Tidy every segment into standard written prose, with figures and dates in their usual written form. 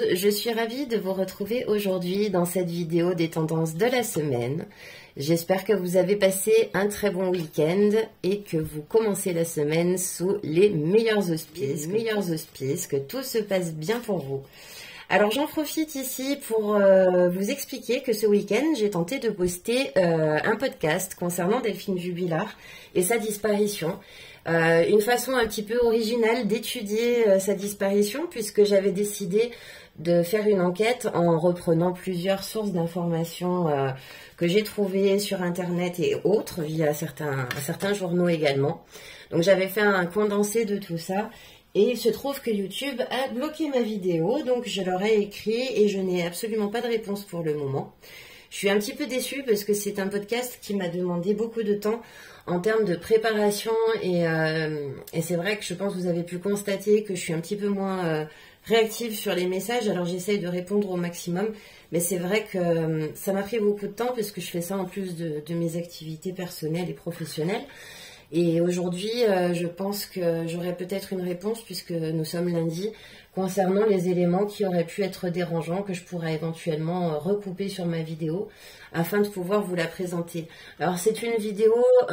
je suis ravie de vous retrouver aujourd'hui dans cette vidéo des tendances de la semaine. J'espère que vous avez passé un très bon week-end et que vous commencez la semaine sous les meilleurs auspices, que tout se passe bien pour vous. Alors j'en profite ici pour vous expliquer que ce week-end, j'ai tenté de poster un podcast concernant Delphine Jubilard et sa disparition. Une façon un petit peu originale d'étudier sa disparition, puisque j'avais décidé de faire une enquête en reprenant plusieurs sources d'informations que j'ai trouvées sur internet et autres, via certains journaux également. Donc j'avais fait un condensé de tout ça, et il se trouve que YouTube a bloqué ma vidéo, donc je leur ai écrit et je n'ai absolument pas de réponse pour le moment. Je suis un petit peu déçue parce que c'est un podcast qui m'a demandé beaucoup de temps en termes de préparation et c'est vrai que je pense que vous avez pu constater que je suis un petit peu moins réactive sur les messages, alors j'essaye de répondre au maximum, mais c'est vrai que ça m'a pris beaucoup de temps parce que je fais ça en plus de mes activités personnelles et professionnelles. Et aujourd'hui, je pense que j'aurai peut-être une réponse, puisque nous sommes lundi, concernant les éléments qui auraient pu être dérangeants, que je pourrais éventuellement recouper sur ma vidéo, afin de pouvoir vous la présenter. Alors c'est une vidéo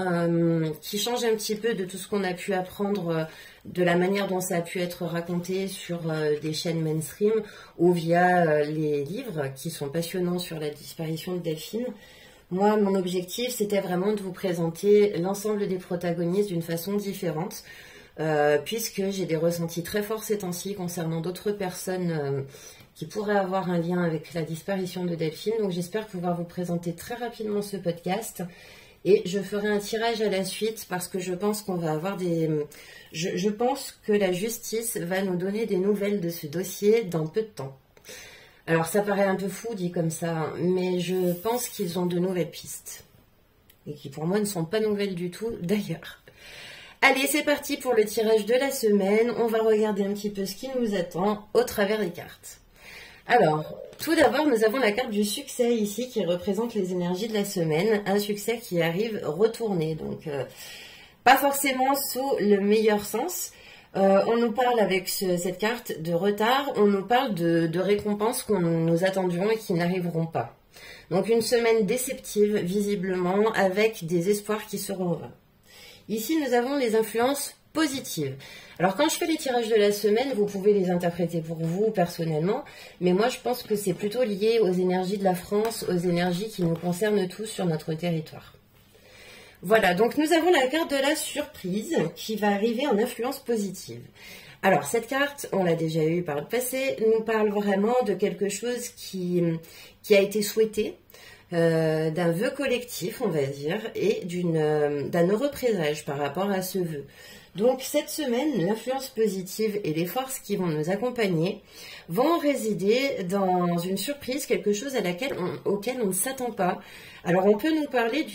qui change un petit peu de tout ce qu'on a pu apprendre, de la manière dont ça a pu être raconté sur des chaînes mainstream, ou via les livres qui sont passionnants sur la disparition de Delphine. Moi, mon objectif, c'était vraiment de vous présenter l'ensemble des protagonistes d'une façon différente, puisque j'ai des ressentis très forts ces temps-ci concernant d'autres personnes qui pourraient avoir un lien avec la disparition de Delphine. Donc j'espère pouvoir vous présenter très rapidement ce podcast. Et je ferai un tirage à la suite parce que je pense qu'on va avoir des... Je pense que la justice va nous donner des nouvelles de ce dossier dans peu de temps. Alors ça paraît un peu fou dit comme ça, mais je pense qu'ils ont de nouvelles pistes. Et qui pour moi ne sont pas nouvelles du tout d'ailleurs. Allez, c'est parti pour le tirage de la semaine. On va regarder un petit peu ce qui nous attend au travers des cartes. Alors, tout d'abord, nous avons la carte du succès ici qui représente les énergies de la semaine. Un succès qui arrive retourné, donc pas forcément sous le meilleur sens. On nous parle avec cette carte de retard, on nous parle de récompenses qu'on nous attendions et qui n'arriveront pas. Donc une semaine déceptive, visiblement, avec des espoirs qui seront vains. Ici, nous avons les influences positives. Alors quand je fais les tirages de la semaine, vous pouvez les interpréter pour vous personnellement, mais moi je pense que c'est plutôt lié aux énergies de la France, aux énergies qui nous concernent tous sur notre territoire. Voilà, donc nous avons la carte de la surprise qui va arriver en influence positive. Alors cette carte, on l'a déjà eue par le passé, nous parle vraiment de quelque chose qui a été souhaité, d'un vœu collectif, on va dire, et d'un heureux présage par rapport à ce vœu. Donc cette semaine, l'influence positive et les forces qui vont nous accompagner vont résider dans une surprise, quelque chose auquel on ne s'attend pas. Alors on peut nous parler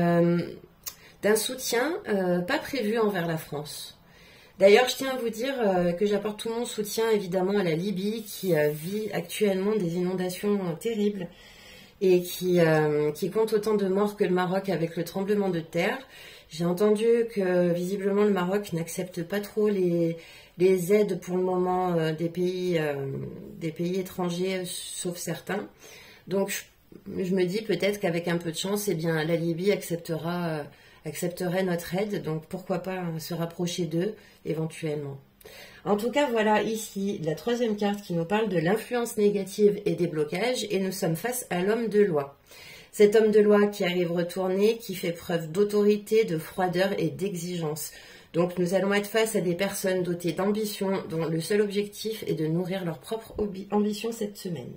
d'un soutien pas prévu envers la France. D'ailleurs, je tiens à vous dire que j'apporte tout mon soutien évidemment à la Libye qui vit actuellement des inondations terribles et qui compte autant de morts que le Maroc avec le tremblement de terre. J'ai entendu que visiblement le Maroc n'accepte pas trop les aides pour le moment des pays étrangers, sauf certains. Donc je me dis peut-être qu'avec un peu de chance, eh bien, la Libye accepterait notre aide, donc pourquoi pas se rapprocher d'eux éventuellement. En tout cas, voilà ici la troisième carte qui nous parle de l'influence négative et des blocages, et nous sommes face à l'homme de loi. Cet homme de loi qui arrive retourné, qui fait preuve d'autorité, de froideur et d'exigence. Donc nous allons être face à des personnes dotées d'ambition, dont le seul objectif est de nourrir leur propre ambition cette semaine.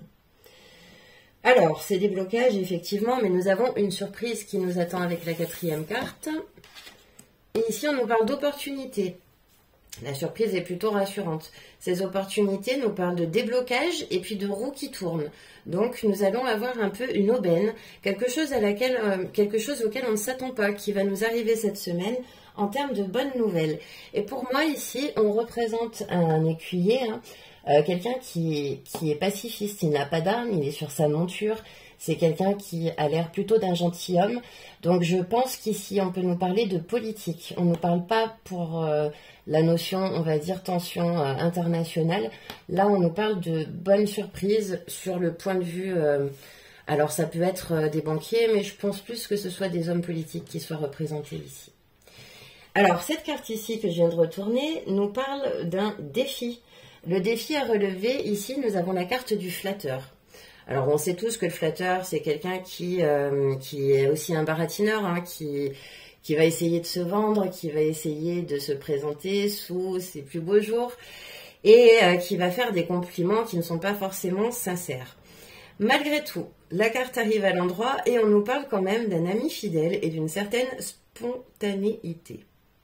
Alors, c'est des blocages, effectivement, mais nous avons une surprise qui nous attend avec la quatrième carte. Et ici, on nous parle d'opportunités. La surprise est plutôt rassurante. Ces opportunités nous parlent de déblocage et puis de roues qui tournent. Donc, nous allons avoir un peu une aubaine, quelque chose auquel on ne s'attend pas, qui va nous arriver cette semaine en termes de bonnes nouvelles. Et pour moi, ici, on représente un écuyer, quelqu'un qui est pacifiste, il n'a pas d'armes, il est sur sa monture, C'est quelqu'un qui a l'air plutôt d'un gentilhomme. Donc je pense qu'ici on peut nous parler de politique. On ne nous parle pas pour la notion, on va dire, tension internationale. Là on nous parle de bonnes surprises sur le point de vue... alors ça peut être des banquiers, mais je pense plus que ce soit des hommes politiques qui soient représentés ici. Alors cette carte ici que je viens de retourner nous parle d'un défi. Le défi à relever, ici nous avons la carte du flatteur. Alors on sait tous que le flatteur c'est quelqu'un qui est aussi un baratineur, hein, qui va essayer de se vendre, qui va essayer de se présenter sous ses plus beaux jours et qui va faire des compliments qui ne sont pas forcément sincères. Malgré tout, la carte arrive à l'endroit et on nous parle quand même d'un ami fidèle et d'une certaine spontanéité.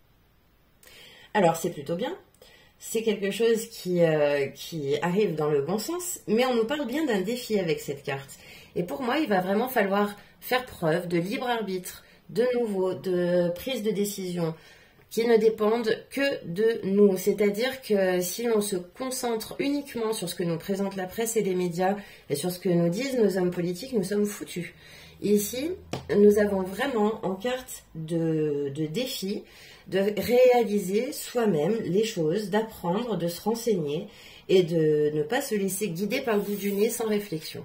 Alors c'est plutôt bien, c'est quelque chose qui arrive dans le bon sens, mais on nous parle bien d'un défi avec cette carte. Et pour moi, il va vraiment falloir faire preuve de libre arbitre, de nouveau, de prise de décision, qui ne dépendent que de nous. C'est-à-dire que si on se concentre uniquement sur ce que nous présente la presse et les médias, et sur ce que nous disent nos hommes politiques, nous sommes foutus. Ici, nous avons vraiment en carte de défi, de réaliser soi-même les choses, d'apprendre, de se renseigner et de ne pas se laisser guider par le bout du nez sans réflexion.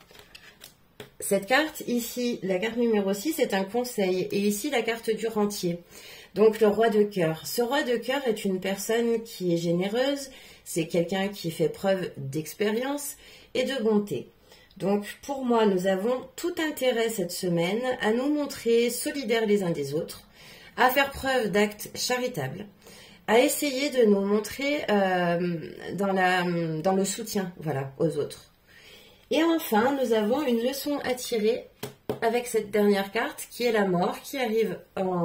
Cette carte, ici, la carte numéro 6, est un conseil. Et ici, la carte du rentier. Donc, le roi de cœur. Ce roi de cœur est une personne qui est généreuse. C'est quelqu'un qui fait preuve d'expérience et de bonté. Donc, pour moi, nous avons tout intérêt cette semaine à nous montrer solidaires les uns des autres, à faire preuve d'actes charitables, à essayer de nous montrer dans le soutien, voilà, aux autres. Et enfin, nous avons une leçon à tirer avec cette dernière carte qui est la mort, qui arrive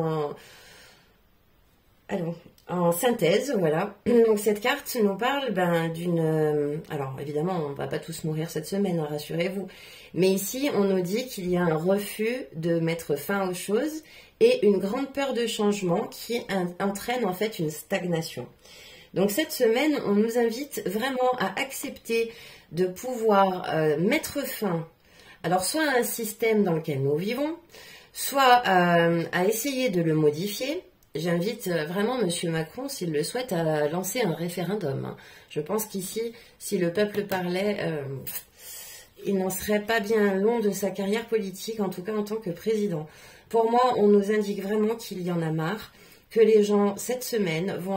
en synthèse, voilà. Donc cette carte nous parle d'une... alors évidemment, on ne va pas tous mourir cette semaine, hein, rassurez-vous. Mais ici, on nous dit qu'il y a un refus de mettre fin aux choses et une grande peur de changement qui entraîne en fait une stagnation. Donc cette semaine, on nous invite vraiment à accepter de pouvoir mettre fin, alors soit à un système dans lequel nous vivons, soit à essayer de le modifier. J'invite vraiment M. Macron, s'il le souhaite, à lancer un référendum, hein. Je pense qu'ici, si le peuple parlait, il n'en serait pas bien long de sa carrière politique, en tout cas en tant que président. Pour moi, on nous indique vraiment qu'il y en a marre, que les gens, cette semaine, vont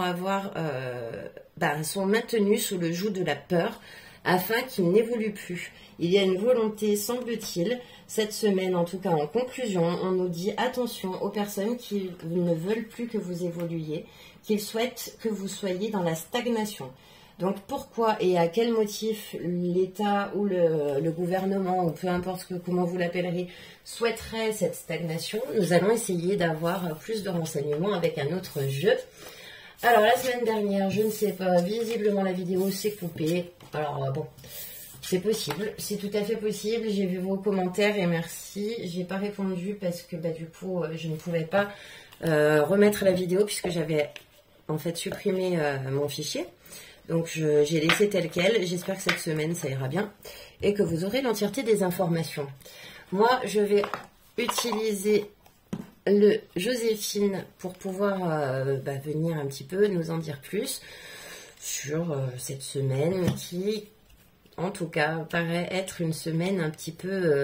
sont maintenus sous le joug de la peur, afin qu'ils n'évoluent plus. Il y a une volonté, semble-t-il, cette semaine, en tout cas en conclusion, on nous dit attention aux personnes qui ne veulent plus que vous évoluiez, qu'ils souhaitent que vous soyez dans la stagnation. Donc pourquoi et à quel motif l'État ou le gouvernement, ou peu importe comment vous l'appellerez, souhaiterait cette stagnation? Nous allons essayer d'avoir plus de renseignements avec un autre jeu. Alors la semaine dernière, je ne sais pas, visiblement la vidéo s'est coupée. Alors bon, c'est possible, c'est tout à fait possible. J'ai vu vos commentaires et merci. J'ai pas répondu parce que du coup, je ne pouvais pas remettre la vidéo puisque j'avais en fait supprimé mon fichier. Donc j'ai laissé tel quel. J'espère que cette semaine ça ira bien et que vous aurez l'entièreté des informations. Moi, je vais utiliser le Joséphine pour pouvoir venir un petit peu nous en dire plus sur cette semaine qui, en tout cas, paraît être une semaine un petit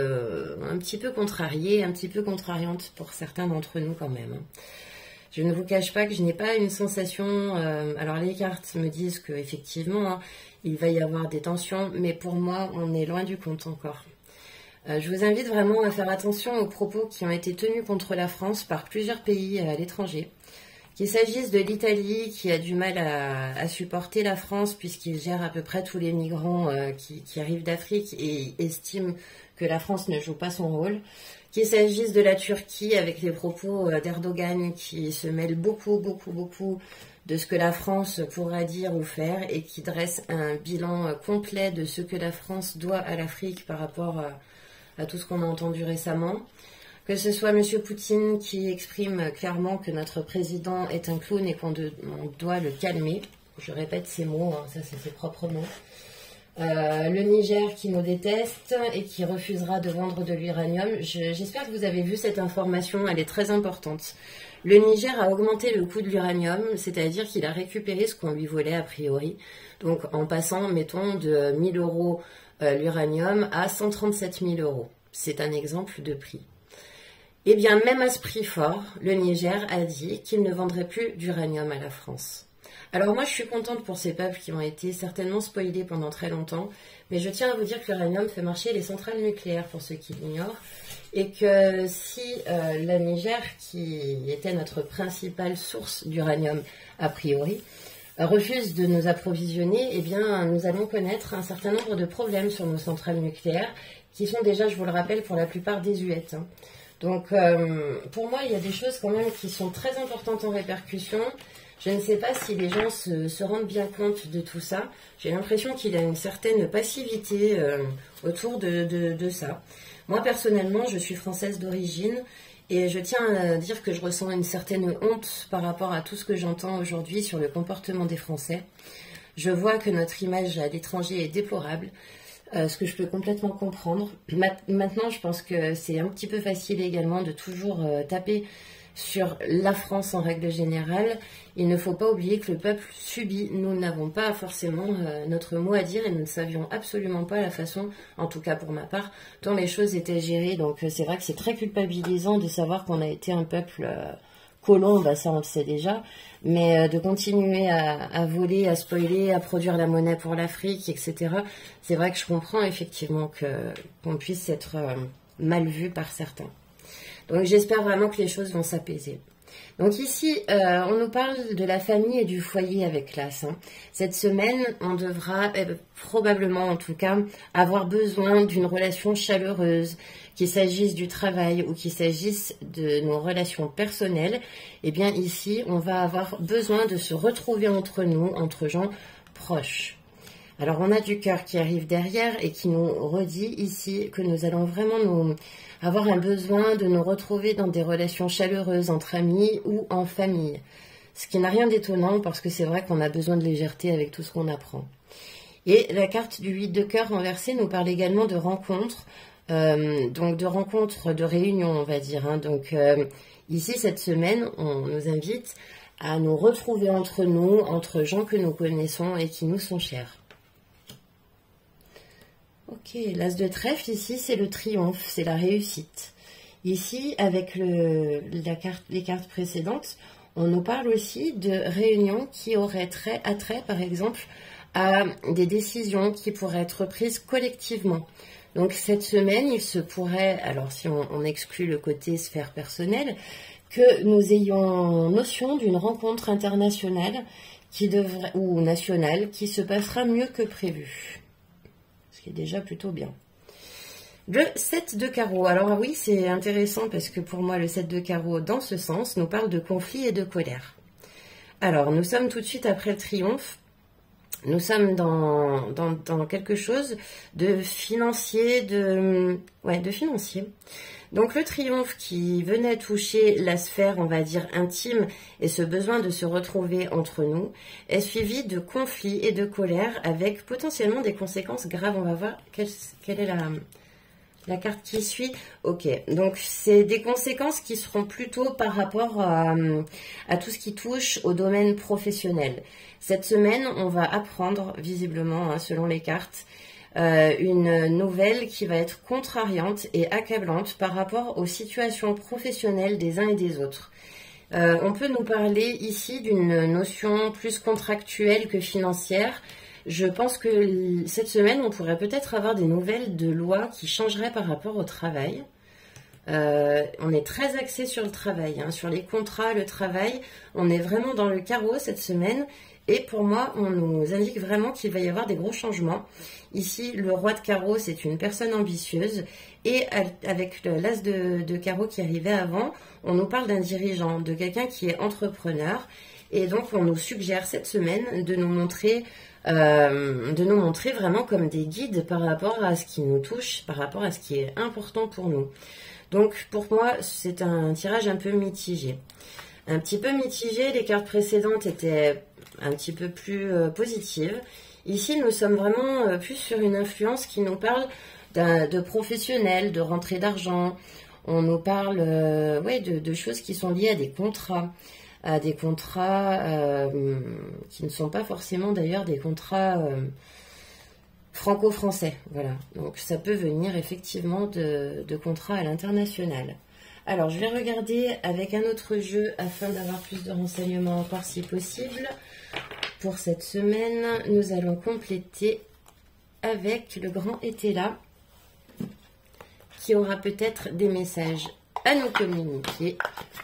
peu contrariée, un petit peu contrariante pour certains d'entre nous quand même. Je ne vous cache pas que je n'ai pas une sensation... alors les cartes me disent qu'effectivement, hein, il va y avoir des tensions, mais pour moi, on est loin du compte encore. Je vous invite vraiment à faire attention aux propos qui ont été tenus contre la France par plusieurs pays à l'étranger. Qu'il s'agisse de l'Italie qui a du mal à supporter la France puisqu'il gère à peu près tous les migrants qui arrivent d'Afrique et estime que la France ne joue pas son rôle. Qu'il s'agisse de la Turquie avec les propos d'Erdogan qui se mêle beaucoup de ce que la France pourra dire ou faire et qui dresse un bilan complet de ce que la France doit à l'Afrique par rapport à tout ce qu'on a entendu récemment. Que ce soit M. Poutine qui exprime clairement que notre président est un clown et qu'on doit le calmer. Je répète ces mots, hein, ça c'est ses propres mots. Le Niger qui nous déteste et qui refusera de vendre de l'uranium. J'espère que vous avez vu cette information, elle est très importante. Le Niger a augmenté le coût de l'uranium, c'est-à-dire qu'il a récupéré ce qu'on lui volait a priori. Donc en passant, mettons, de 1000 euros l'uranium à 137 000 euros. C'est un exemple de prix. Eh bien, même à ce prix fort, le Niger a dit qu'il ne vendrait plus d'uranium à la France. Alors moi, je suis contente pour ces peuples qui ont été certainement spoilés pendant très longtemps, mais je tiens à vous dire que l'uranium fait marcher les centrales nucléaires, pour ceux qui l'ignorent, et que si le Niger, qui était notre principale source d'uranium a priori, refuse de nous approvisionner, eh bien, nous allons connaître un certain nombre de problèmes sur nos centrales nucléaires, qui sont déjà, je vous le rappelle, pour la plupart désuètes. Donc, pour moi, il y a des choses quand même qui sont très importantes en répercussion. Je ne sais pas si les gens se rendent bien compte de tout ça. J'ai l'impression qu'il y a une certaine passivité autour de ça. Moi, personnellement, je suis française d'origine et je tiens à dire que je ressens une certaine honte par rapport à tout ce que j'entends aujourd'hui sur le comportement des Français. Je vois que notre image à l'étranger est déplorable. Ce que je peux complètement comprendre. Maintenant, je pense que c'est un petit peu facile également de toujours taper sur la France en règle générale. Il ne faut pas oublier que le peuple subit. Nous n'avons pas forcément notre mot à dire et nous ne savions absolument pas la façon, en tout cas pour ma part, dont les choses étaient gérées. Donc c'est vrai que c'est très culpabilisant de savoir qu'on a été un peuple colon, bah ça on le sait déjà, mais de continuer à voler, à spoiler, à produire la monnaie pour l'Afrique, etc. C'est vrai que je comprends effectivement qu'on puisse être mal vu par certains. Donc j'espère vraiment que les choses vont s'apaiser. Donc ici, on nous parle de la famille et du foyer avec classe. Cette semaine, on devra probablement en tout cas avoir besoin d'une relation chaleureuse, qu'il s'agisse du travail ou qu'il s'agisse de nos relations personnelles. Eh bien ici, on va avoir besoin de se retrouver entre nous, entre gens proches. Alors on a du cœur qui arrive derrière et qui nous redit ici que nous allons vraiment avoir un besoin de nous retrouver dans des relations chaleureuses entre amis ou en famille. Ce qui n'a rien d'étonnant parce que c'est vrai qu'on a besoin de légèreté avec tout ce qu'on apprend. Et la carte du 8 de cœur renversé nous parle également de rencontres, donc de rencontres, de réunions on va dire. Donc ici cette semaine on nous invite à nous retrouver entre nous, entre gens que nous connaissons et qui nous sont chers. Ok, l'as de trèfle ici, c'est le triomphe, c'est la réussite. Ici, avec les cartes précédentes, on nous parle aussi de réunions qui auraient trait, par exemple, à des décisions qui pourraient être prises collectivement. Donc cette semaine, il se pourrait, alors si on exclut le côté sphère personnelle, que nous ayons notion d'une rencontre internationale ou nationale qui se passera mieux que prévu. Ce qui est déjà plutôt bien. Le 7 de carreau. Alors oui, c'est intéressant parce que pour moi, le 7 de carreau, dans ce sens, nous parle de conflit et de colère. Alors, nous sommes tout de suite après le triomphe. Nous sommes dans quelque chose de financier, de financier. Donc le triomphe qui venait toucher la sphère, on va dire, intime et ce besoin de se retrouver entre nous est suivi de conflits et de colère avec potentiellement des conséquences graves. On va voir quelle est la carte qui suit. Ok, donc c'est des conséquences qui seront plutôt par rapport à tout ce qui touche au domaine professionnel. Cette semaine, on va apprendre visiblement, selon les cartes, une nouvelle qui va être contrariante et accablante par rapport aux situations professionnelles des uns et des autres. On peut nous parler ici d'une notion plus contractuelle que financière. Je pense que cette semaine, on pourrait peut-être avoir des nouvelles de lois qui changeraient par rapport au travail. On est très axé sur le travail, sur les contrats, le travail. On est vraiment dans le carreau cette semaine. Et pour moi, on nous indique vraiment qu'il va y avoir des gros changements. Ici, le roi de carreau, c'est une personne ambitieuse. Et avec l'as de carreau qui arrivait avant, on nous parle d'un dirigeant, de quelqu'un qui est entrepreneur. Et donc, on nous suggère cette semaine de nous montrer vraiment comme des guides par rapport à ce qui nous touche, par rapport à ce qui est important pour nous. Donc, pour moi, c'est un tirage un peu mitigé. Un petit peu mitigé, les cartes précédentes étaient un petit peu plus positives. Ici, nous sommes vraiment plus sur une influence qui nous parle de professionnels, de rentrée d'argent. On nous parle ouais, de choses qui sont liées à des contrats qui ne sont pas forcément d'ailleurs des contrats franco-français. Voilà. Donc ça peut venir effectivement de contrats à l'international. Alors je vais regarder avec un autre jeu afin d'avoir plus de renseignements encore si possible. Pour cette semaine, nous allons compléter avec le grand été là, qui aura peut-être des messages à nous communiquer.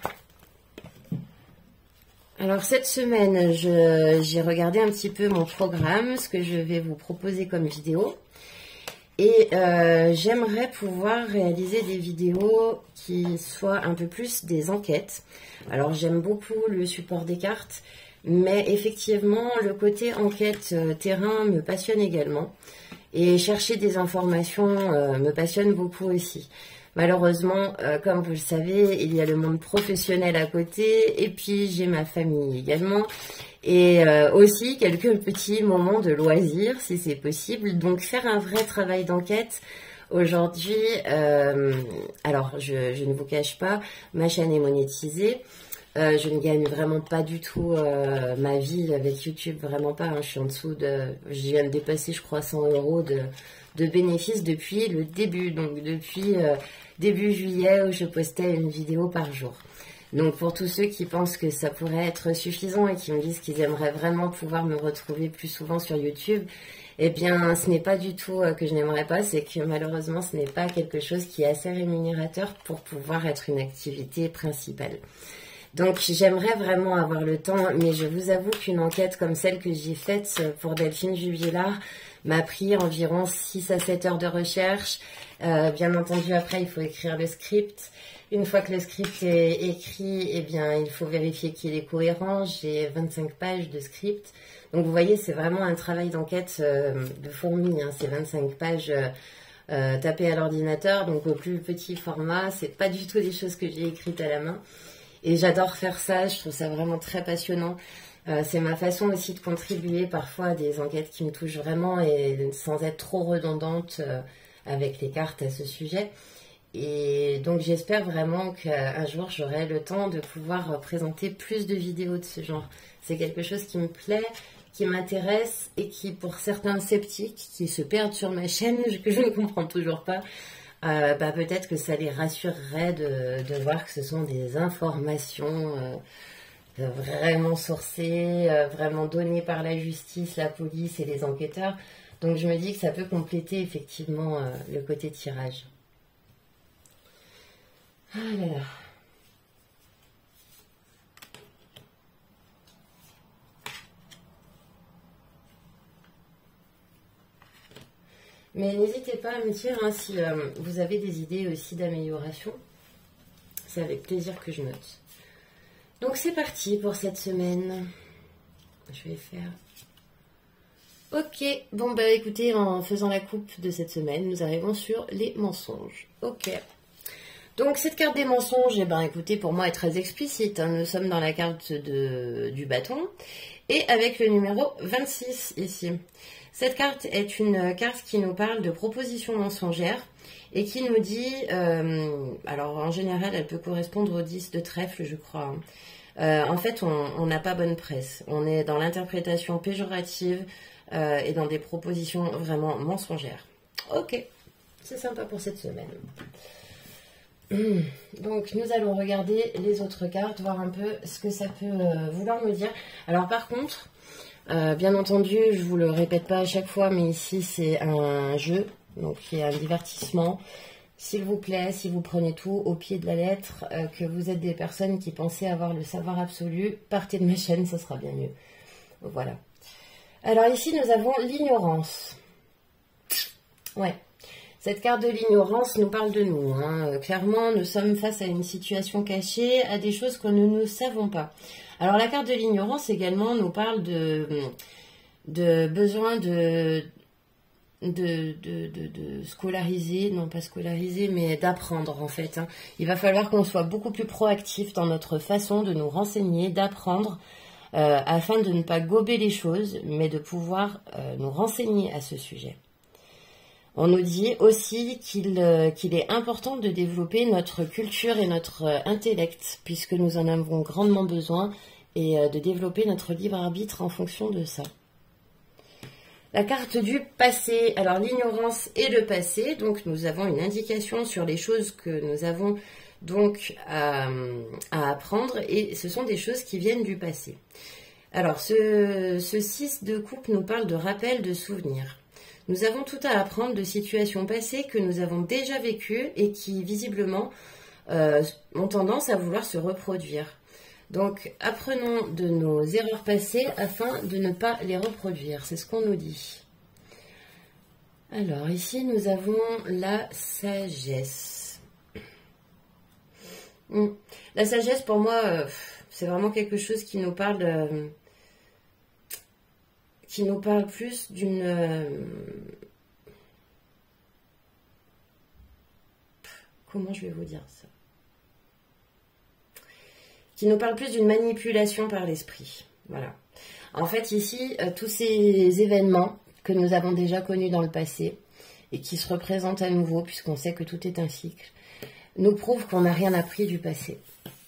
Alors cette semaine, j'ai regardé un petit peu mon programme, ce que je vais vous proposer comme vidéo. Et j'aimerais pouvoir réaliser des vidéos qui soient un peu plus des enquêtes. Alors j'aime beaucoup le support des cartes, mais effectivement le côté enquête terrain me passionne également. Et chercher des informations me passionne beaucoup aussi. Malheureusement, comme vous le savez, il y a le monde professionnel à côté et puis j'ai ma famille également. Et aussi quelques petits moments de loisirs si c'est possible. Donc faire un vrai travail d'enquête aujourd'hui, alors je ne vous cache pas, ma chaîne est monétisée. Je ne gagne vraiment pas du tout ma vie avec YouTube, vraiment pas. Hein. Je suis en dessous je viens de dépasser, je crois, 100 € de bénéfices depuis le début. Donc depuis début juillet où je postais une vidéo par jour. Donc pour tous ceux qui pensent que ça pourrait être suffisant et qui me disent qu'ils aimeraient vraiment pouvoir me retrouver plus souvent sur YouTube, eh bien ce n'est pas du tout que je n'aimerais pas, c'est que malheureusement ce n'est pas quelque chose qui est assez rémunérateur pour pouvoir être une activité principale. Donc j'aimerais vraiment avoir le temps, mais je vous avoue qu'une enquête comme celle que j'ai faite pour Delphine Jubilard m'a pris environ 6 à 7 heures de recherche. Bien entendu, après, il faut écrire le script. Une fois que le script est écrit, eh bien, il faut vérifier qu'il est cohérent. J'ai 25 pages de script. Donc vous voyez, c'est vraiment un travail d'enquête de fourmi. Hein. C'est 25 pages tapées à l'ordinateur, donc au plus petit format. C'est pas du tout des choses que j'ai écrites à la main. Et j'adore faire ça, je trouve ça vraiment très passionnant. C'est ma façon aussi de contribuer parfois à des enquêtes qui me touchent vraiment et sans être trop redondante avec les cartes à ce sujet. Et donc j'espère vraiment qu'un jour j'aurai le temps de pouvoir présenter plus de vidéos de ce genre. C'est quelque chose qui me plaît, qui m'intéresse et qui pour certains sceptiques qui se perdent sur ma chaîne, que je ne comprends toujours pas, peut-être que ça les rassurerait de voir que ce sont des informations vraiment sourcées, vraiment données par la justice, la police et les enquêteurs. Donc je me dis que ça peut compléter effectivement le côté tirage. Ah là là. Mais n'hésitez pas à me dire hein, si vous avez des idées aussi d'amélioration. C'est avec plaisir que je note. Donc c'est parti pour cette semaine. Je vais faire... Ok, bon bah écoutez, en faisant la coupe de cette semaine, nous arrivons sur les mensonges. Ok. Donc cette carte des mensonges, eh ben, écoutez, pour moi est très explicite. Hein. Nous sommes dans la carte du bâton et avec le numéro 26 ici. Cette carte est une carte qui nous parle de propositions mensongères et qui nous dit, alors en général elle peut correspondre au 10 de trèfle je crois. En fait on n'a pas bonne presse, on est dans l'interprétation péjorative et dans des propositions vraiment mensongères. Ok, c'est sympa pour cette semaine. Donc nous allons regarder les autres cartes, voir un peu ce que ça peut vouloir me dire. Alors par contre, bien entendu, je vous le répète pas à chaque fois, mais ici c'est un jeu, donc il y a un divertissement. S'il vous plaît, si vous prenez tout au pied de la lettre, que vous êtes des personnes qui pensez avoir le savoir absolu, partez de ma chaîne, ça sera bien mieux. Voilà. Alors ici nous avons l'ignorance. Ouais. Cette carte de l'ignorance nous parle de nous. Hein. Clairement, nous sommes face à une situation cachée, à des choses que nous ne savons pas. Alors, la carte de l'ignorance également nous parle de besoin de scolariser, non pas scolariser, mais d'apprendre en fait. Hein. Il va falloir qu'on soit beaucoup plus proactif dans notre façon de nous renseigner, d'apprendre afin de ne pas gober les choses, mais de pouvoir nous renseigner à ce sujet. On nous dit aussi qu'il est important de développer notre culture et notre intellect, puisque nous en avons grandement besoin, et de développer notre libre arbitre en fonction de ça. La carte du passé, alors l'ignorance et le passé, donc nous avons une indication sur les choses que nous avons donc à apprendre, et ce sont des choses qui viennent du passé. Alors ce 6 de coupe nous parle de rappel de souvenirs. Nous avons tout à apprendre de situations passées que nous avons déjà vécues et qui visiblement ont tendance à vouloir se reproduire. Donc apprenons de nos erreurs passées afin de ne pas les reproduire, c'est ce qu'on nous dit. Alors ici nous avons la sagesse. La sagesse pour moi c'est vraiment quelque chose qui nous parle plus d'une comment je vais vous dire ça, qui nous parle plus d'une manipulation par l'esprit. Voilà. En fait, ici, tous ces événements que nous avons déjà connus dans le passé et qui se représentent à nouveau, puisqu'on sait que tout est un cycle, nous prouvent qu'on n'a rien appris du passé.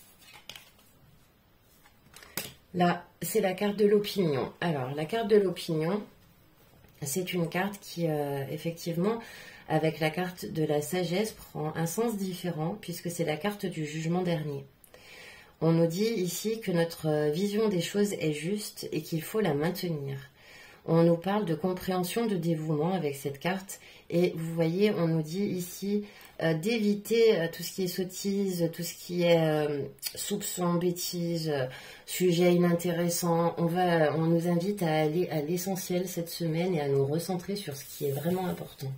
Là, c'est la carte de l'opinion. Alors, la carte de l'opinion, c'est une carte qui, effectivement, avec la carte de la sagesse, prend un sens différent, puisque c'est la carte du jugement dernier. On nous dit ici que notre vision des choses est juste et qu'il faut la maintenir. On nous parle de compréhension, de dévouement avec cette carte. Et vous voyez, on nous dit ici d'éviter tout ce qui est sottise, tout ce qui est soupçon, bêtise, sujet inintéressant. On nous invite à aller à l'essentiel cette semaine et à nous recentrer sur ce qui est vraiment important.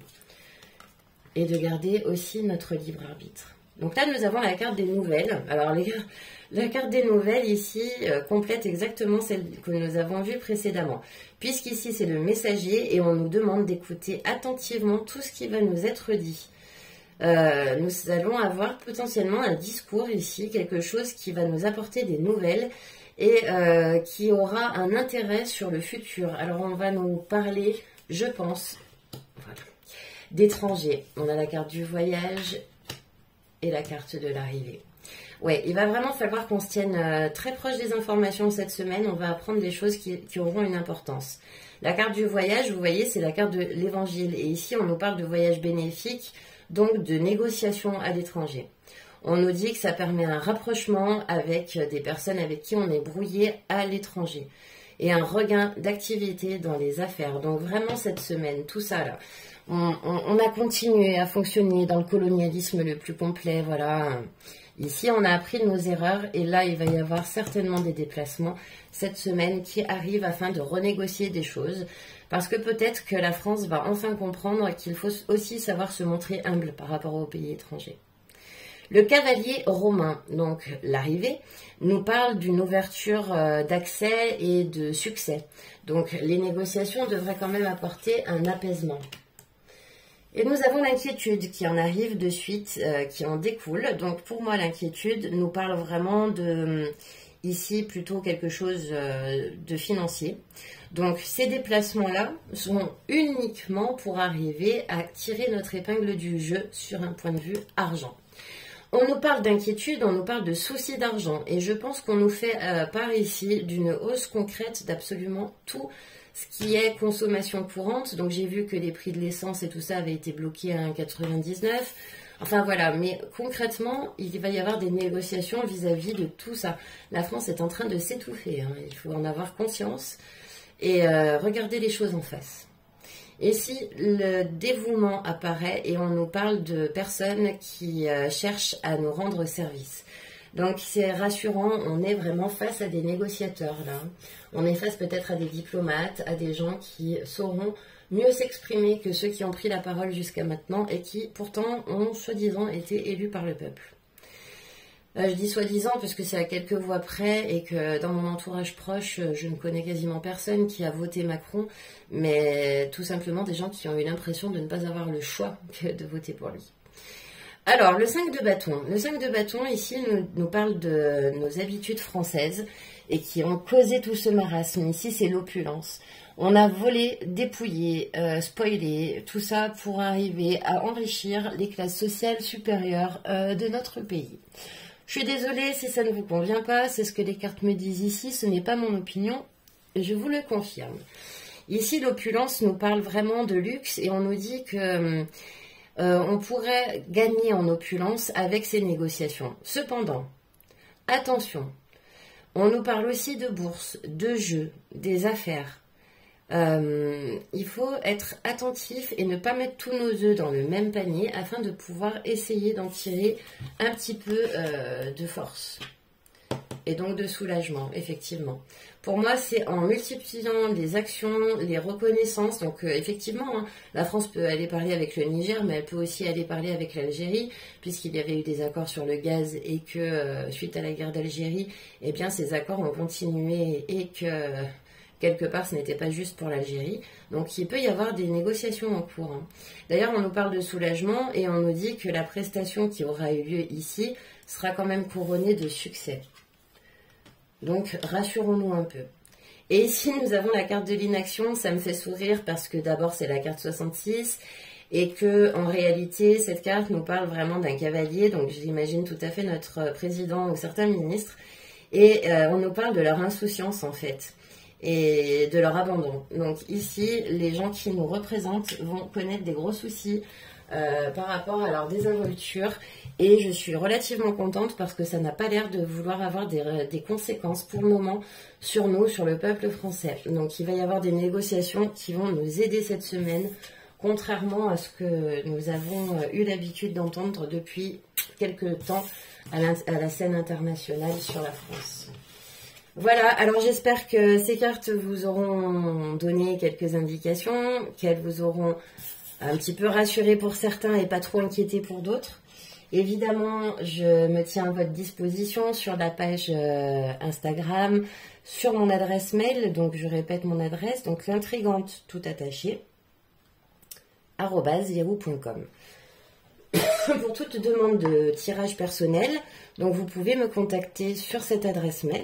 Et de garder aussi notre libre arbitre. Donc là, nous avons la carte des nouvelles. Alors, la carte des nouvelles, ici, complète exactement celle que nous avons vue précédemment. Puisqu'ici, c'est le messager et on nous demande d'écouter attentivement tout ce qui va nous être dit. Nous allons avoir potentiellement un discours ici, quelque chose qui va nous apporter des nouvelles et qui aura un intérêt sur le futur. Alors, on va nous parler, je pense, voilà, d'étrangers. On a la carte du voyage et la carte de l'arrivée. Ouais, il va vraiment falloir qu'on se tienne très proche des informations cette semaine. On va apprendre des choses qui auront une importance. La carte du voyage, vous voyez, c'est la carte de l'évangile. Et ici, on nous parle de voyage bénéfique, donc de négociation à l'étranger. On nous dit que ça permet un rapprochement avec des personnes avec qui on est brouillé à l'étranger. Et un regain d'activité dans les affaires. Donc vraiment cette semaine, tout ça là. On a continué à fonctionner dans le colonialisme le plus complet, voilà. Ici, on a appris de nos erreurs et là, il va y avoir certainement des déplacements cette semaine qui arrivent afin de renégocier des choses. Parce que peut-être que la France va enfin comprendre qu'il faut aussi savoir se montrer humble par rapport aux pays étrangers. Le cavalier romain, donc l'arrivée, nous parle d'une ouverture d'accès et de succès. Donc les négociations devraient quand même apporter un apaisement. Et nous avons l'inquiétude qui en arrive de suite, qui en découle. Donc pour moi, l'inquiétude nous parle vraiment de, ici, plutôt quelque chose de financier. Donc ces déplacements-là sont uniquement pour arriver à tirer notre épingle du jeu sur un point de vue argent. On nous parle d'inquiétude, on nous parle de soucis d'argent. Et je pense qu'on nous fait part ici d'une hausse concrète d'absolument tout ce qui est consommation courante. Donc j'ai vu que les prix de l'essence et tout ça avaient été bloqués à 1,99. Enfin voilà, mais concrètement, il va y avoir des négociations vis-à-vis de tout ça. La France est en train de s'étouffer, hein. Il faut en avoir conscience et regarder les choses en face. Et si le dévouement apparaît et on nous parle de personnes qui cherchent à nous rendre service. Donc c'est rassurant, on est vraiment face à des négociateurs là. On est face peut-être à des diplomates, à des gens qui sauront mieux s'exprimer que ceux qui ont pris la parole jusqu'à maintenant et qui pourtant ont soi-disant été élus par le peuple. Je dis soi-disant parce que c'est à quelques voix près et que dans mon entourage proche, je ne connais quasiment personne qui a voté Macron, mais tout simplement des gens qui ont eu l'impression de ne pas avoir le choix que de voter pour lui. Alors, le 5 de bâton. Le 5 de bâton, ici, nous parle de nos habitudes françaises et qui ont causé tout ce marasme. Ici, c'est l'opulence. On a volé, dépouillé, spoilé, tout ça pour arriver à enrichir les classes sociales supérieures de notre pays. Je suis désolée si ça ne vous convient pas, c'est ce que les cartes me disent ici, ce n'est pas mon opinion, je vous le confirme. Ici, l'opulence nous parle vraiment de luxe et on nous dit que on pourrait gagner en opulence avec ces négociations. Cependant, attention, on nous parle aussi de bourse, de jeux, des affaires. Il faut être attentif et ne pas mettre tous nos œufs dans le même panier afin de pouvoir essayer d'en tirer un petit peu de force et donc de soulagement, effectivement. Pour moi, c'est en multipliant les actions, les reconnaissances. Donc, effectivement, hein, la France peut aller parler avec le Niger, mais elle peut aussi aller parler avec l'Algérie, puisqu'il y avait eu des accords sur le gaz et que, suite à la guerre d'Algérie, eh bien, ces accords ont continué et que, quelque part, ce n'était pas juste pour l'Algérie. Donc, il peut y avoir des négociations en cours. Hein. D'ailleurs, on nous parle de soulagement et on nous dit que la prestation qui aura eu lieu ici sera quand même couronnée de succès. Donc, rassurons-nous un peu. Et ici, nous avons la carte de l'inaction. Ça me fait sourire parce que d'abord, c'est la carte 66 et que, en réalité, cette carte nous parle vraiment d'un cavalier. Donc, j'imagine tout à fait notre président ou certains ministres. Et on nous parle de leur insouciance, en fait, et de leur abandon. Donc, ici, les gens qui nous représentent vont connaître des gros soucis par rapport à leur désinvolture. Et je suis relativement contente parce que ça n'a pas l'air de vouloir avoir des conséquences pour le moment sur nous, sur le peuple français. Donc il va y avoir des négociations qui vont nous aider cette semaine, contrairement à ce que nous avons eu l'habitude d'entendre depuis quelques temps à la scène internationale sur la France. Voilà, alors j'espère que ces cartes vous auront donné quelques indications, qu'elles vous auront un petit peu rassuré pour certains et pas trop inquiété pour d'autres. Évidemment, je me tiens à votre disposition sur la page Instagram, sur mon adresse mail, donc je répète mon adresse, donc l'intrigante tout attaché, @yahoo.com. Pour toute demande de tirage personnel, donc vous pouvez me contacter sur cette adresse mail.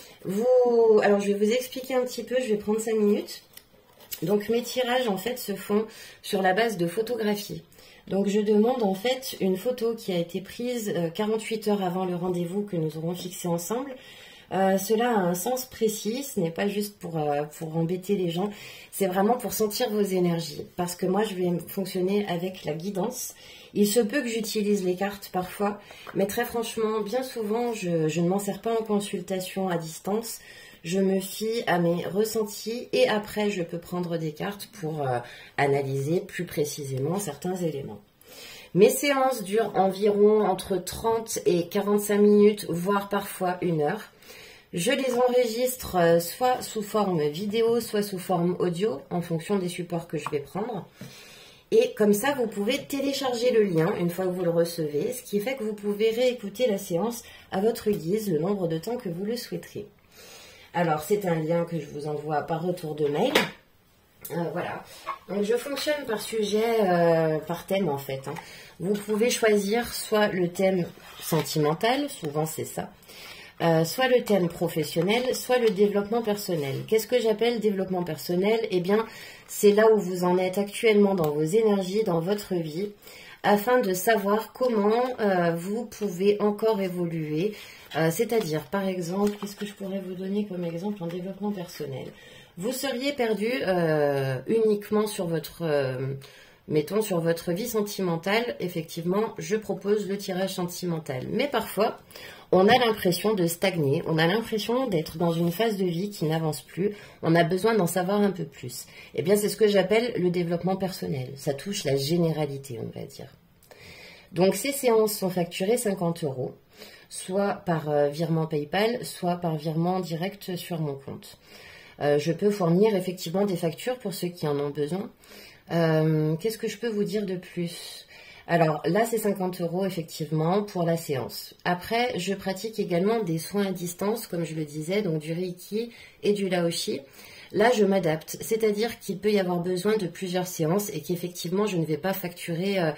Alors je vais vous expliquer un petit peu, je vais prendre 5 minutes. Donc mes tirages en fait se font sur la base de photographies. Donc je demande en fait une photo qui a été prise 48 heures avant le rendez-vous que nous aurons fixé ensemble. Cela a un sens précis, ce n'est pas juste pour embêter les gens, c'est vraiment pour sentir vos énergies. Parce que moi je vais fonctionner avec la guidance. Il se peut que j'utilise les cartes parfois, mais très franchement, bien souvent, je ne m'en sers pas en consultation à distance. Je me fie à mes ressentis et après je peux prendre des cartes pour analyser plus précisément certains éléments. Mes séances durent environ entre 30 et 45 minutes, voire parfois 1 heure. Je les enregistre soit sous forme vidéo, soit sous forme audio, en fonction des supports que je vais prendre. Et comme ça, vous pouvez télécharger le lien une fois que vous le recevez, ce qui fait que vous pouvez réécouter la séance à votre guise, le nombre de temps que vous le souhaiterez. Alors, c'est un lien que je vous envoie par retour de mail. Voilà. Donc, je fonctionne par sujet, par thème en fait. Hein. Vous pouvez choisir soit le thème sentimental, souvent c'est ça, soit le thème professionnel, soit le développement personnel. Qu'est-ce que j'appelle développement personnel? Eh bien, c'est là où vous en êtes actuellement dans vos énergies, dans votre vie, afin de savoir comment vous pouvez encore évoluer. C'est-à-dire, par exemple, qu'est-ce que je pourrais vous donner comme exemple en développement personnel? Vous seriez perdu uniquement sur votre, mettons, sur votre vie sentimentale. Effectivement, je propose le tirage sentimental. Mais parfois, on a l'impression de stagner, on a l'impression d'être dans une phase de vie qui n'avance plus, on a besoin d'en savoir un peu plus. Eh bien, c'est ce que j'appelle le développement personnel. Ça touche la généralité, on va dire. Donc, ces séances sont facturées 50 €, soit par virement PayPal, soit par virement direct sur mon compte. Je peux fournir effectivement des factures pour ceux qui en ont besoin. Qu'est-ce que je peux vous dire de plus ? Alors là, c'est 50 € effectivement pour la séance. Après, je pratique également des soins à distance, comme je le disais, donc du Reiki et du Laoshi. Là, je m'adapte, c'est-à-dire qu'il peut y avoir besoin de plusieurs séances et qu'effectivement, je ne vais pas facturer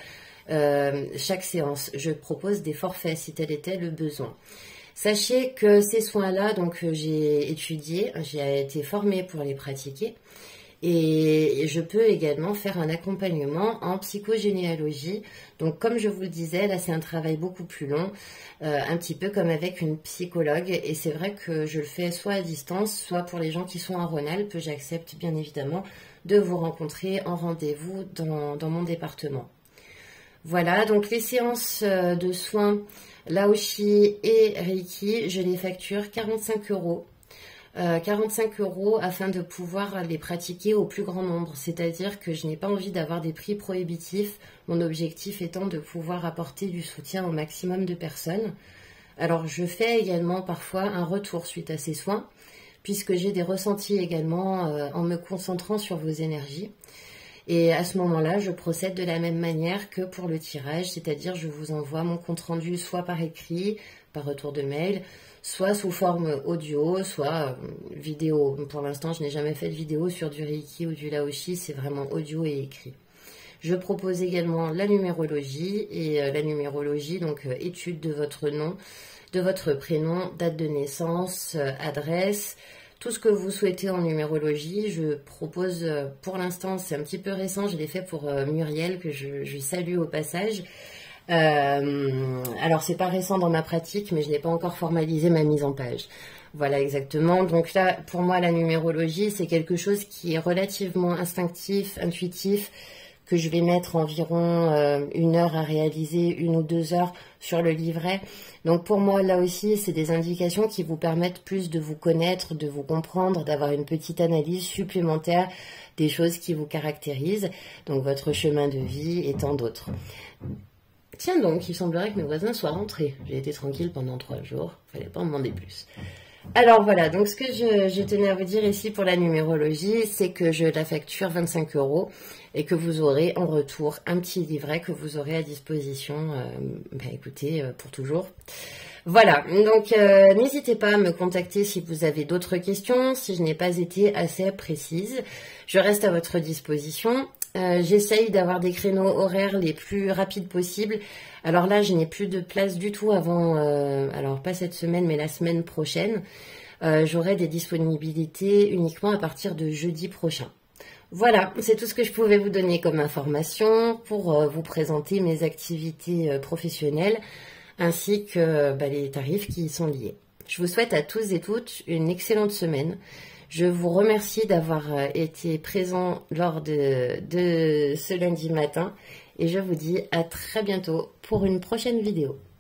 chaque séance. Je propose des forfaits si tel était le besoin. Sachez que ces soins-là, donc j'ai étudié, j'ai été formée pour les pratiquer. Et je peux également faire un accompagnement en psychogénéalogie. Donc comme je vous le disais, là c'est un travail beaucoup plus long, un petit peu comme avec une psychologue. Et c'est vrai que je le fais soit à distance, soit pour les gens qui sont en Rhône-Alpes, j'accepte bien évidemment de vous rencontrer en rendez-vous dans mon département. Voilà, donc les séances de soins Laoshi et Reiki, je les facture 45 €. 45 € afin de pouvoir les pratiquer au plus grand nombre. C'est-à-dire que je n'ai pas envie d'avoir des prix prohibitifs, mon objectif étant de pouvoir apporter du soutien au maximum de personnes. Alors je fais également parfois un retour suite à ces soins, puisque j'ai des ressentis également en me concentrant sur vos énergies. Et à ce moment-là, je procède de la même manière que pour le tirage, c'est-à-dire je vous envoie mon compte-rendu soit par écrit, par retour de mail, soit sous forme audio, soit vidéo. Pour l'instant, je n'ai jamais fait de vidéo sur du Reiki ou du Laoshi, c'est vraiment audio et écrit. Je propose également la numérologie, et la numérologie, donc étude de votre nom, de votre prénom, date de naissance, adresse, tout ce que vous souhaitez en numérologie. Je propose, pour l'instant, c'est un petit peu récent, je l'ai fait pour Muriel, que je salue au passage. Alors c'est pas récent dans ma pratique, mais je n'ai pas encore formalisé ma mise en page. Voilà exactement. Donc là, pour moi, la numérologie, c'est quelque chose qui est relativement instinctif, intuitif, que je vais mettre environ 1 heure à réaliser, 1 ou 2 heures sur le livret. Donc pour moi, là aussi, c'est des indications qui vous permettent plus de vous connaître, de vous comprendre, d'avoir une petite analyse supplémentaire des choses qui vous caractérisent, donc votre chemin de vie et tant d'autres. Tiens donc, il semblerait que mes voisins soient rentrés. J'ai été tranquille pendant 3 jours, fallait pas en demander plus. Alors voilà, donc ce que je tenais à vous dire ici pour la numérologie, c'est que je la facture 25 € et que vous aurez en retour un petit livret que vous aurez à disposition, écoutez, pour toujours. Voilà, donc n'hésitez pas à me contacter si vous avez d'autres questions, si je n'ai pas été assez précise. Je reste à votre disposition. J'essaye d'avoir des créneaux horaires les plus rapides possibles. Alors là, je n'ai plus de place du tout avant, alors pas cette semaine, mais la semaine prochaine. J'aurai des disponibilités uniquement à partir de jeudi prochain. Voilà, c'est tout ce que je pouvais vous donner comme information pour vous présenter mes activités professionnelles ainsi que les tarifs qui y sont liés. Je vous souhaite à tous et toutes une excellente semaine. Je vous remercie d'avoir été présent lors de ce lundi matin et je vous dis à très bientôt pour une prochaine vidéo.